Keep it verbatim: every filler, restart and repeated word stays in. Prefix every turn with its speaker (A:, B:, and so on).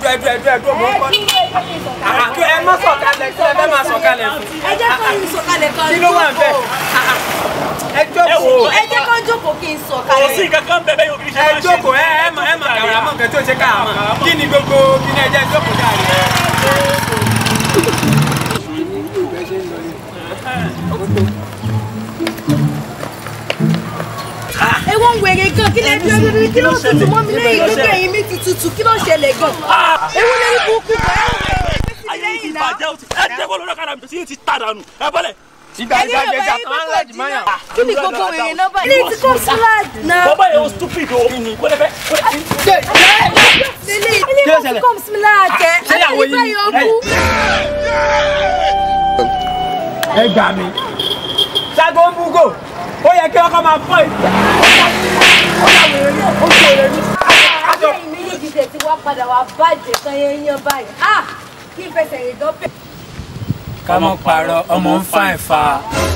A: ẹdú ẹdú ẹdú ẹdú ọmọ kọ́ ni. ẹ má sọ̀kalẹ̀ kí ẹ fẹ́ máa sọ̀kalẹ̀ fún.
B: ẹ jẹ́ kó yín sọ̀kalẹ̀ kan.
A: kí ló wà ń bẹ̀? ẹ jókòó.
B: ẹ jẹ́ kó jókòó kí n sọ̀kalẹ̀.
C: kò sí kankan bẹ́ẹ̀ yóò kí n ṣe máa ṣe.
A: ẹ jókòó ẹ ẹ mọ ẹ mọ kàrà mọ nǹkan tó ṣe ká àmọ́ kí ni gbogbo kí ni ẹ jẹ́ jókòó dáre.
B: ewo ń wèrè gan kí lè dúró dúró kí ló tutù mọ́ mi lẹ́yìn gbogbo ẹ̀yìn mi ti tutù kí ló ṣẹlẹ̀ gan. ewo lè rí burúkú gan ẹ̀ wọ́n
C: ayé ti bàjẹ́ o ti ẹ jẹ́ kó lọ́dọ̀ kára mi sí ti ta dànù ẹ bọ́lẹ̀.
A: ìgbà ìgbà jẹjà kan á láti máa yàn.
B: kí ni gbogbo wèrè náà báyìí. ilé ti kọ́ sílá náà.
C: bọ́bá yẹn o stupid o kó lè fẹ́ kó lè fẹ́.
B: ilé ti kọ́ sílá kẹ́ àti ìgbà yóò kú.
A: ẹ gbà mí ṣáàgó ń búgò ó yẹ kí ọkọ máa fọ ìgbà ó yà wèrè ní ó ṣe èrè ní.
B: àjọ ìméjì tẹ̀ tí wọ́n padà wá bàjẹ́ tán yẹn yán báyìí kí n fẹsẹ̀ rìn dọ́pẹ́.
A: ká mọ̀ pààrọ̀ ọmọ ń fà ẹ̀fà.